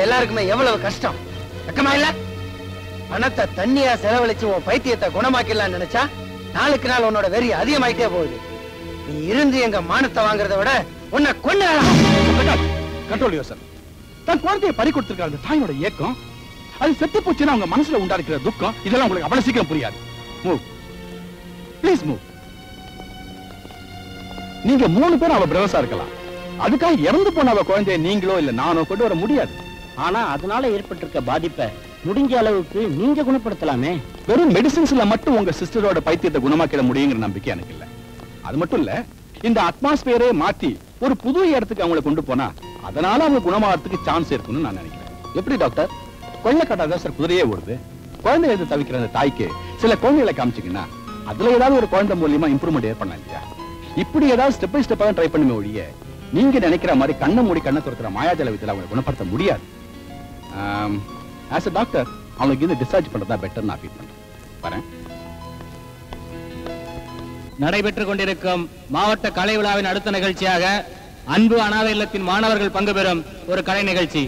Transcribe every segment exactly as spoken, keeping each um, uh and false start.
எல்லாருக்குமே எவ்வளவு கஷ்டம் வெக்கமா இல்ல? பணத்தை தண்ணியா செலவழிச்சு உன் பைத்தியத்தை குணமாக்கலாம் நினைச்சா நாளுக்கு நாள் உன்னோட வெறி அதிகமாயிட்டே போகுது. நீ இருந்து எங்க மானத்தை வாங்குறத விட உன்னை கொண்டு கண்ட்ரோல் யோசன். தன் குழந்தையை பறி கொடுத்திருக்காங்க தாயோட ஏக்கம், அது செத்து போச்சுன்னா அவங்க மனசுல உண்டாக்குற துக்கம், இதெல்லாம் உங்களுக்கு அவ்வளவு சீக்கிரம் புரியாது. Move please move. நீங்க மூணு பேரும் அவ பிரதர்ஸா இருக்கலாம், அதுக்காக இறந்து போன அவ குழந்தைய நீங்களோ இல்ல நானோ கொண்டு வர முடியாது. ஆனா அதனால ஏற்பட்டிருக்க பாதிப்பை முடிஞ்ச அளவுக்கு நீங்க குணப்படுத்தலாமே. வெறும் மெடிசின்ஸ்ல மட்டும் உங்க சிஸ்டரோட பைத்தியத்தை குணமாக்கிட முடியுங்கிற நம்பிக்கை எனக்கு இல்ல. அது மட்டும் இல்ல, இந்த அட்மாஸ்பியரே மாத்தி ஒரு புது இடத்துக்கு அவங்களை கொண்டு போனா அதனால அவங்க குணமாகறதுக்கு சான்ஸ் இருக்குன்னு நான் நினைக்கிறேன். எப்படி டாக்டர்? கொள்ளக்காட்டாதான் சார் குதிரையே ஓடுது. குழந்தை எது தவிக்கிற அந்த தாய்க்கு சில குழந்தைகளை காமிச்சிங்கன்னா அதுல ஏதாவது ஒரு குழந்தை மூலியமா இம்ப்ரூவ்மெண்ட் ஏற்படலாம் இல்லையா? இப்படி ஏதாவது ஸ்டெப் பை ஸ்டெப்பா ட்ரை பண்ணுமே ஒழிய நீங்க நினைக்கிற மாதிரி கண்ணை மூடி கண்ணை துறக்கிற மாயாஜல விதத்துல அவங்களை குணப்படுத்த முடியாது. ஆஸ் எ டாக்டர் அவங்களுக்கு இது டிஸ்சார்ஜ் பண்றதா பெட்டர் நான் ஃபீல் பண்றேன். வரேன். நடைபெற்றுக் கொண்டிருக்கும் மாவட்ட கலை விழாவின் அடுத்த நிகழ்ச்சியாக அன்பு அனாதை இல்லத்தின் மாணவர்கள் பங்கு பெறும் ஒரு கலை நிகழ்ச்சி.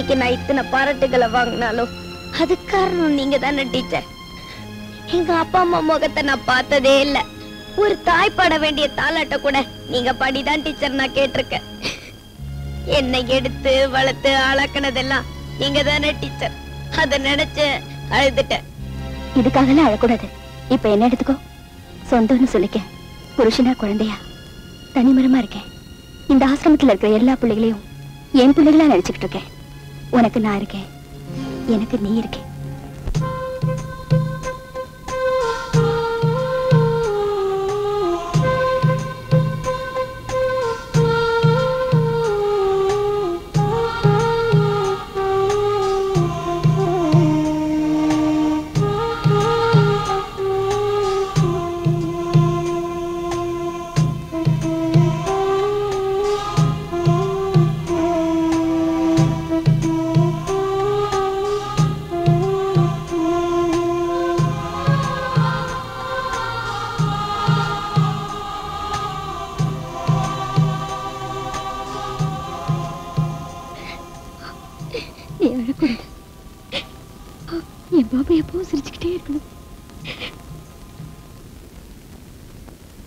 இன்னைக்கு நான் இத்தனை பாராட்டுகளை வாங்கினாலும் அது காரணம் நீங்க தானே டீச்சர். எங்க அப்பா அம்மா முகத்தை நான் பார்த்ததே இல்ல. ஒரு தாய் பாட வேண்டிய தாலாட்ட கூட நீங்க பாடிதான் டீச்சர் நான் கேட்டிருக்கேன். என்னை எடுத்து வளர்த்து ஆளாக்குனதெல்லாம் நீங்க தானே டீச்சர். அத நினைச்சு அழுதுட்டேன். இதுக்காகலாம் அழக்கூடாது. இப்ப என்ன எடுத்துக்கோ, சொந்தம்னு சொல்லிக்க. புருஷனா குழந்தையா தனிமரமா இருக்கேன். இந்த ஆசிரமத்துல இருக்கிற எல்லா பிள்ளைகளையும் என் பிள்ளைகளா நினைச்சுக்கிட்டு இருக்கேன். உனக்கு நான் இருக்கேன், எனக்கு நீ இருக்கேன். என் பாபா எப்பவும் சிரிச்சுக்கிட்டே இருக்கணும்.